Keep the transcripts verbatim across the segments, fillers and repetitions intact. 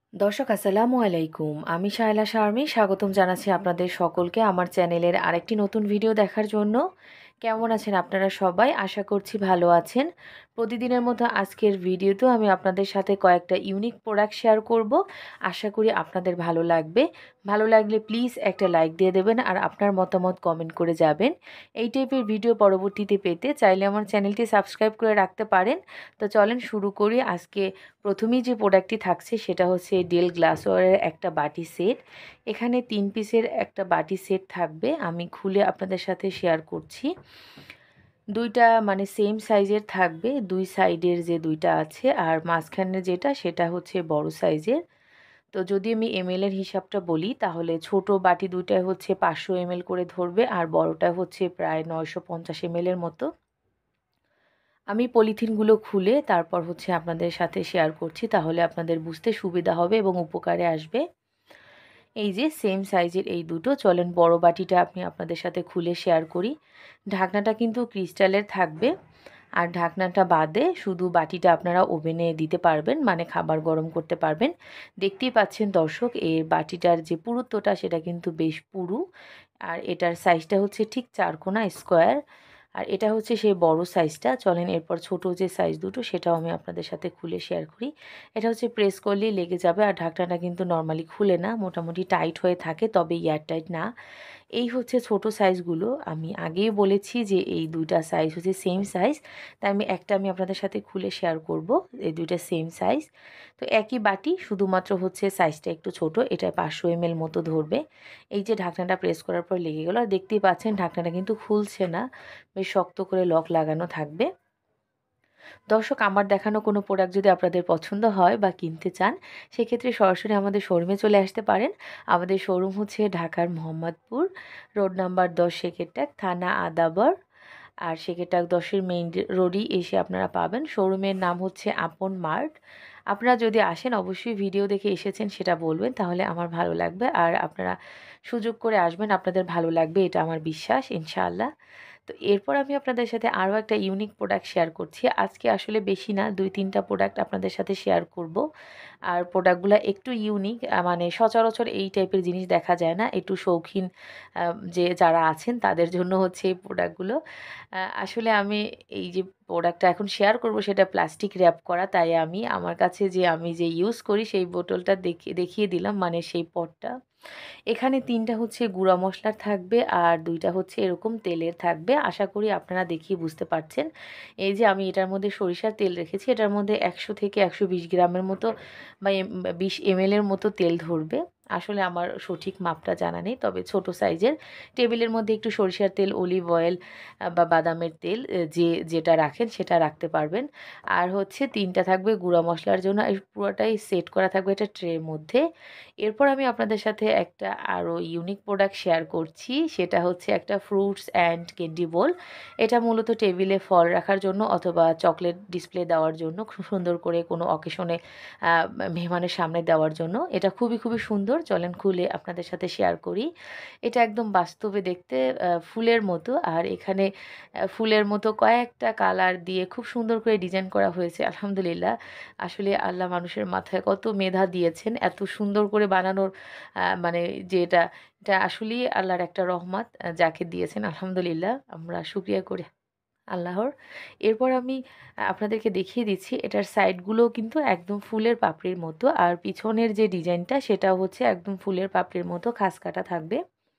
দর্শক আসসালামু আলাইকুম। আমি শায়লা শারমি স্বাগতম জানাচ্ছি আপনাদের সকলকে আমার চ্যানেলের আরেকটি নতুন ভিডিও দেখার জন্য। কেমন আছেন আপনারা সবাই? আশা করছি ভালো আছেন। প্রতিদিনের মতো আজকের ভিডিওতেও আমি আপনাদের সাথে কয়েকটা ইউনিক প্রোডাক্ট শেয়ার করব। আশা করি আপনাদের ভালো লাগবে। ভালো লাগলে প্লিজ একটা লাইক দিয়ে দেবেন আর আপনার মতামত কমেন্ট করে যাবেন। এই টাইপের ভিডিও পরবর্তীতে পেতে চাইলে আমার চ্যানেলটি সাবস্ক্রাইব করে রাখতে পারেন। তো চলেন শুরু করি। আজকে প্রথমেই যে প্রোডাক্টটি থাকছে সেটা হচ্ছে ডেল গ্লাসওয়্যারের একটা বাটি সেট। এখানে তিন পিসের একটা বাটি সেট থাকবে, আমি খুলে আপনাদের সাথে শেয়ার করছি। দুইটা মানে সেম সাইজের থাকবে, দুই সাইডের যে দুইটা আছে, আর মাঝখানে যেটা সেটা হচ্ছে বড় সাইজের। তো যদি আমি এমএল এর হিসাবটা বলি তাহলে ছোট বাটি দুইটায় হচ্ছে পাঁচশো এমএল করে ধরবে, আর বড়টা হচ্ছে প্রায় নয়শো পঞ্চাশ এমএল এর মতো। আমি পলিথিনগুলো খুলে তারপর হচ্ছে আপনাদের সাথে শেয়ার করছি, তাহলে আপনাদের বুঝতে সুবিধা হবে এবং উপকারে আসবে। এই যে সেম সাইজের এই দুটো, চলেন বড় বাটিটা আমি আপনাদের সাথে খুলে শেয়ার করি। ঢাকনাটা কিন্তু ক্রিস্টালের থাকবে, আর ঢাকনাটা বাদে শুধু বাটিটা আপনারা ওভেনে দিতে পারবেন, মানে খাবার গরম করতে পারবেন। দেখতেই পাচ্ছেন দর্শক, এই বাটিটার যে পুরুত্বটা সেটা কিন্তু বেশ পুরু, আর এটার সাইজটা হচ্ছে ঠিক চারকোনা স্কোয়ার। আর এটা হচ্ছে সেই বড় সাইজটা। চলেন এরপর ছোট যে সাইজ দুটো সেটাও আমি আপনাদের সাথে খুলে শেয়ার করি। এটা হচ্ছে প্রেস করলেই লেগে যাবে, আর ঢাকনাটা কিন্তু নর্মালি খুলে না, মোটামুটি টাইট হয়ে থাকে, তবে এয়ার টাইট না। এই হচ্ছে ছোট সাইজগুলো। আমি আগেই বলেছি যে এই দুইটা সাইজ হচ্ছে সেম সাইজ, তাই আমি একটা আমি আপনাদের সাথে খুলে শেয়ার করব। এই দুইটা সেম সাইজ, তো একই বাটি, শুধুমাত্র হচ্ছে সাইজটা একটু ছোট। এটা পাঁচশো এমএল মতো ধরবে। এই যে ঢাকনাটা প্রেস করার পর লেগে গেল, আর দেখতেই পাচ্ছেন ঢাকনাটা কিন্তু খুলছে না, বেশ শক্ত করে লক লাগানো থাকবে। দর্শক, আমার দেখানো কোনো প্রোডাক্ট যদি আপনাদের পছন্দ হয় বা কিনতে চান, সেক্ষেত্রে সরাসরি আমাদের শোরুমে চলে আসতে পারেন। আমাদের শোরুম হচ্ছে ঢাকার মোহাম্মদপুর, রোড নাম্বার দশ, সেকেরটাক, থানা আদাবর। আর সেকেরটাক দশের মেইন রোডই এসে আপনারা পাবেন। শোরুমের নাম হচ্ছে আপন মার্ট। আপনারা যদি আসেন অবশ্যই ভিডিও দেখে এসেছেন সেটা বলবেন, তাহলে আমার ভালো লাগবে। আর আপনারা সুযোগ করে আসবেন, আপনাদের ভালো লাগবে, এটা আমার বিশ্বাস ইনশাআল্লাহ। তো এরপর আমি আপনাদের সাথে আরও একটা ইউনিক প্রোডাক্ট শেয়ার করছি। আজকে আসলে বেশি না, দুই তিনটা প্রোডাক্ট আপনাদের সাথে শেয়ার করব। আর প্রোডাক্টগুলো একটু ইউনিক, মানে সচরাচর এই টাইপের জিনিস দেখা যায় না, একটু শৌখিন যে যারা আছেন তাদের জন্য হচ্ছে এই প্রোডাক্টগুলো। আসলে আমি এই যে প্রোডাক্টটা এখন শেয়ার করব সেটা প্লাস্টিক র্যাপ করা, তাই আমি আমার কাছে যে আমি যে ইউজ করি সেই বোতলটা দেখিয়ে দেখিয়ে দিলাম, মানে সেই পটটা। এখানে তিনটা হচ্ছে গুঁড়া মশলার থাকবে, আর দুইটা হচ্ছে এরকম তেলের থাকবে। আশা করি আপনারা দেখিয়ে বুঝতে পারছেন। এই যে আমি এটার মধ্যে সরিষার তেল রেখেছি, এটার মধ্যে একশো থেকে একশো বিশ গ্রামের মতো বা বিশ এমএল এর মতো তেল ধরবে। আসলে আমার সঠিক মাপটা জানা নেই, তবে ছোট সাইজের। টেবিলের মধ্যে একটু সরিষার তেল, অলিভ অয়েল বা বাদামের তেল, যে যেটা রাখেন সেটা রাখতে পারবেন। আর হচ্ছে তিনটা থাকবে গুঁড়া মশলার জন্য, এই পুরোটাই সেট করা থাকবে একটা ট্রের মধ্যে। এরপর আমি আপনাদের সাথে একটা আরও ইউনিক প্রোডাক্ট শেয়ার করছি, সেটা হচ্ছে একটা ফ্রুটস অ্যান্ড ক্যান্ডি বোল। এটা মূলত টেবিলে ফল রাখার জন্য অথবা চকলেট ডিসপ্লে দেওয়ার জন্য, খুব সুন্দর করে কোনো অকেশনে মেহমানের সামনে দেওয়ার জন্য। এটা খুবই খুবই সুন্দর। চলেন খুলে আপনাদের সাথে শেয়ার করি। এটা একদম বাস্তবে দেখতে ফুলের মতো, আর এখানে ফুলের মতো কয়েকটা কালার দিয়ে খুব সুন্দর করে ডিজাইন করা হয়েছে। আলহামদুলিল্লাহ, আসলে আল্লাহ মানুষের মাথায় কত মেধা দিয়েছেন এত সুন্দর করে বানানোর, মানে যে এটা এটা আসলেই আল্লাহর একটা রহমত, যাকে দিয়েছেন আলহামদুলিল্লাহ, আমরা শুকরিয়া করি আল্লাহর। এরপর আমি আপনাদেরকে দেখিয়ে দিচ্ছি, এটার সাইডগুলোও কিন্তু একদম ফুলের পাপড়ির মতো, আর পিছনের যে ডিজাইনটা সেটাও হচ্ছে একদম ফুলের পাপড়ির মতো খাস কাটা থাকবে।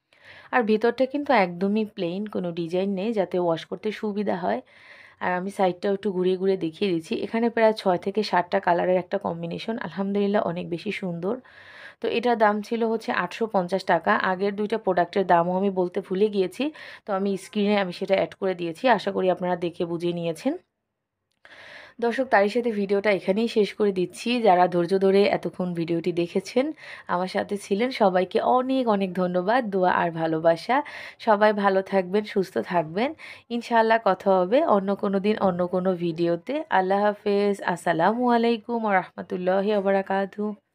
আর ভেতরটা কিন্তু একদমই প্লেন, কোনো ডিজাইন নেই, যাতে ওয়াশ করতে সুবিধা হয়। আর আমি সাইডটাও একটু ঘুরিয়ে ঘুরিয়ে দেখিয়ে দিচ্ছি। এখানে প্রায় ছয় থেকে সাতটা কালারের একটা কম্বিনেশন, আলহামদুলিল্লাহ অনেক বেশি সুন্দর। তো এটার দাম ছিল হচ্ছে আটশো পঞ্চাশ টাকা। আগের দুইটা প্রোডাক্টের দামও আমি বলতে ভুলে গিয়েছি, তো আমি স্ক্রিনে আমি সেটা অ্যাড করে দিয়েছি। আশা করি আপনারা দেখে বুঝে নিয়েছেন। দর্শক, তারই সাথে ভিডিওটা এখানেই শেষ করে দিচ্ছি। যারা ধৈর্য ধরে এতক্ষণ ভিডিওটি দেখেছেন, আমার সাথে ছিলেন, সবাইকে অনেক অনেক ধন্যবাদ, দোয়া আর ভালোবাসা। সবাই ভালো থাকবেন, সুস্থ থাকবেন। ইনশাআল্লাহ কথা হবে অন্য কোনো দিন অন্য কোনো ভিডিওতে। আল্লাহ হাফেজ। আসসালামু আলাইকুম ওয়া রাহমাতুল্লাহি ওয়া বারাকাতুহু।